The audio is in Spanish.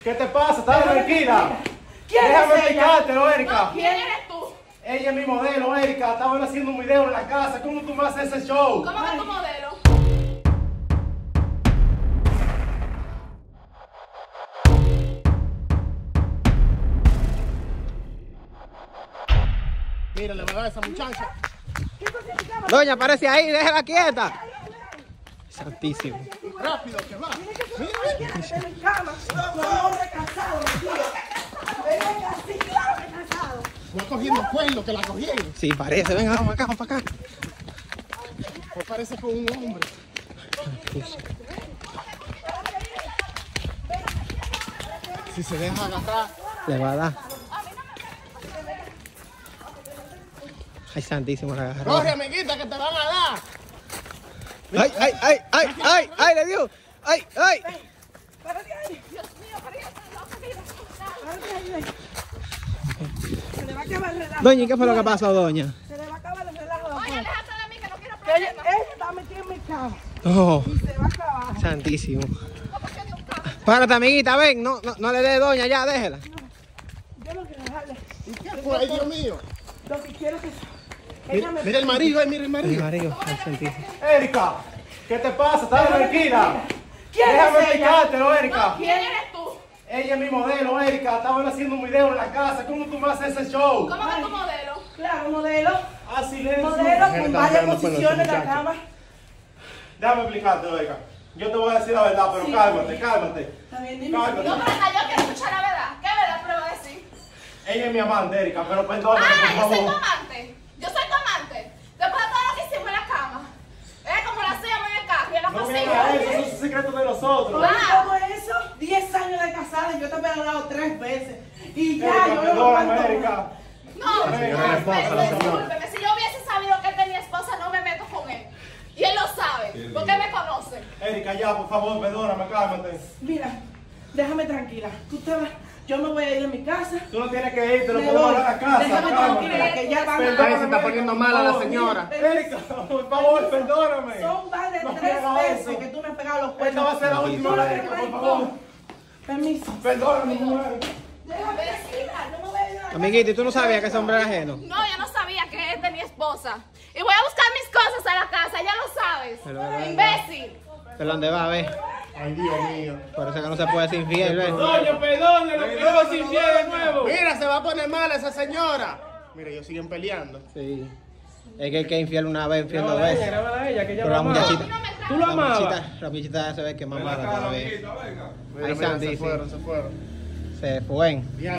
¿Qué te pasa? ¿Estás tranquila? ¿Quién Déjame es ella? explicártelo, Erika. ¿Quién eres tú? Ella es mi modelo, Erika. Estaban haciendo un video en la casa. ¿Cómo tú me haces ese show? ¿Cómo que tu modelo? Mira, le va a dar a esa muchacha. Doña, aparece ahí, déjela quieta. Santísimo. Rápido, que va. Va cogiendo cuerno, que la cogieron. Sí, parece. Venga, vamos acá, vamos para acá. Pues parece con un hombre. Si se deja agarrar. Le va a dar. Ay, santísimo, la agarró. Corre, amiguita, que te van a dar. Ay, ay, ay, ay, ay, ay, le dio. Ay, ay. Párate ahí. Dios mío, párate ahí. Se le va a acabar el relajo. Doña, ¿y qué fue lo que pasó, doña? Se le va a acabar el relajo. Oye, déjate de mí que no quiero Ella problemas. está metida en mi cama Oh, y se va a acabar. santísimo. Párate, amiguita, ven. No le dé doña, ya, déjela. Yo no quiero dejarle. ¿Y qué fue? Ay, Dios mío. Lo que quiero que Mira, mira el marido, mira el Mi marido. marido, ay, santísimo. Erika, ¿qué te pasa? ¿Estás tranquila? ¿Quién Déjame es ella? explicártelo, Erika. ¿Quién eres tú? Ella es mi modelo, Erika. Estaban haciendo un video en la casa. ¿Cómo tú me haces ese show? ¿Cómo que tu modelo? Claro, modelo. Ah, silencio. Modelo con está varias pegando cuernos posiciones en la ese cama. Déjame explicártelo, Erika. Yo te voy a decir la verdad, pero Sí. cálmate, cálmate. Está bien, dime. Cálmate. No, pero hasta yo quiero escuchar la verdad. ¿Qué verdad prueba decir? Ella es mi amante, Erika, pero perdóname, Ah, por yo soy tu favor. amante. Yo soy tu amante. Después de todo lo que hicimos en la cama. Es como lo hacíamos en el carro y en la No me cocina. hagas eso, eso es un secreto de nosotros. Oye, ¿cómo es eso? 10 años de casada y yo te he perdonado 3 veces. Y ya, Erika, yo no lo perdóname, aguanto Erika. más. No, La señora es esposa, la señora. discúlpeme. Si yo hubiese sabido que él tenía esposa, no me meto con él. Y él lo sabe, porque me conoce. Erika, ya, por favor, perdóname, cálmate. Mira, déjame tranquila. Tú te vas. Yo me voy a ir a mi casa. Tú no tienes que ir, te lo Me podemos voy. dar a casa. Déjame cálmate. tranquila, que ya van Perdóname, Ahí se está poniendo Erika, mala la por favor. señora. Erika, por favor, perdóname. Son más de No 3 hagas veces eso. que tú me has pegado los Esta va a cuernos. ser la última Tú lo vez, que Erika, traes, por favor. Permiso. Perdóname, mujer. Déjame tranquila, no me voy a ir a la Amiguita, ¿y tú no sabías que ese hombre era ajeno? No, yo no sabía que él tenía esposa. Y voy a buscar mis cosas a la casa, ya lo sabes. Pero, Imbécil. ¿Pero dónde va a ver? Ay, Dios mío. Por eso que no se puede ser infiel, ¿ves? Perdónalo, que no se infiel de nuevo. Mira, se va a poner mala esa señora. Mira, ellos siguen peleando. Sí. Es que el que es infiel una vez, infiel dos veces. Grábala a ella, que ella Pero la lo ama. muchachita, No me traes. ¿Tú lo amabas? la muchachita se ve que mamada todavía. Mira, Ay, mira, Sandy, se sí. fueron, se fueron. Se fue.